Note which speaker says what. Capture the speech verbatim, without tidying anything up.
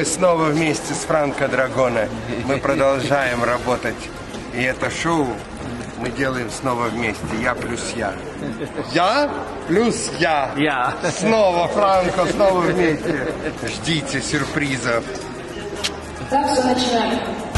Speaker 1: мы снова вместе с Франко Драгоне. Мы продолжаем работать. И это шоу мы делаем снова вместе. Я плюс я. Я плюс я.
Speaker 2: Я.
Speaker 1: Снова Франко, снова вместе. Ждите сюрпризов.
Speaker 3: Так, все, начинаем.